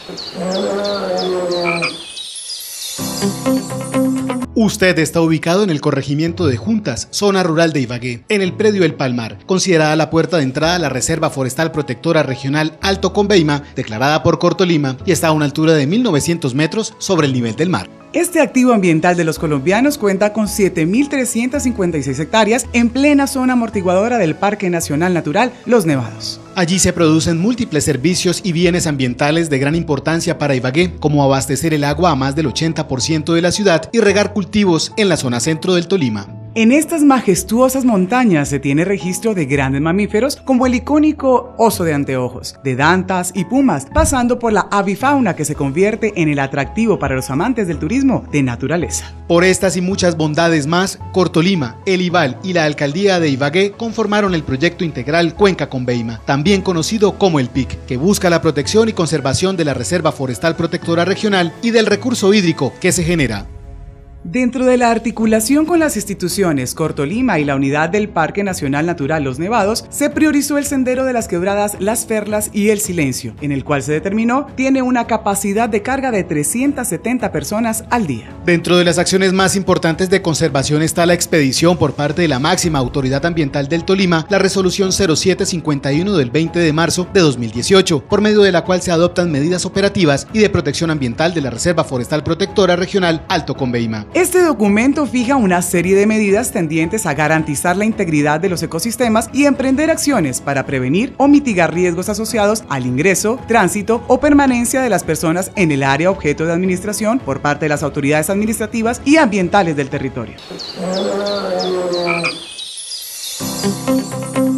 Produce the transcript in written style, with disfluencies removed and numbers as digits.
Usted está ubicado en el corregimiento de Juntas, zona rural de Ibagué, en el predio El Palmar, considerada la puerta de entrada a la Reserva Forestal Protectora Regional Alto Conveima, declarada por Cortolima, y está a una altura de 1900 metros sobre el nivel del mar. Este activo ambiental de los colombianos cuenta con 7.356 hectáreas en plena zona amortiguadora del Parque Nacional Natural Los Nevados. Allí se producen múltiples servicios y bienes ambientales de gran importancia para Ibagué, como abastecer el agua a más del 80% de la ciudad y regar cultivos en la zona centro del Tolima. En estas majestuosas montañas se tiene registro de grandes mamíferos como el icónico oso de anteojos, de dantas y pumas, pasando por la avifauna que se convierte en el atractivo para los amantes del turismo de naturaleza. Por estas y muchas bondades más, Cortolima, el IVAL y la Alcaldía de Ibagué conformaron el proyecto integral Cuenca Conveima, también conocido como el PIC, que busca la protección y conservación de la Reserva Forestal Protectora Regional y del recurso hídrico que se genera. Dentro de la articulación con las instituciones Cortolima y la unidad del Parque Nacional Natural Los Nevados, se priorizó el sendero de las quebradas Las Perlas y El Silencio, en el cual se determinó tiene una capacidad de carga de 370 personas al día. Dentro de las acciones más importantes de conservación está la expedición por parte de la máxima autoridad ambiental del Tolima, la resolución 0751 del 20 de marzo de 2018, por medio de la cual se adoptan medidas operativas y de protección ambiental de la Reserva Forestal Protectora Regional Alto Conveima. Este documento fija una serie de medidas tendientes a garantizar la integridad de los ecosistemas y emprender acciones para prevenir o mitigar riesgos asociados al ingreso, tránsito o permanencia de las personas en el área objeto de administración por parte de las autoridades administrativas y ambientales del territorio.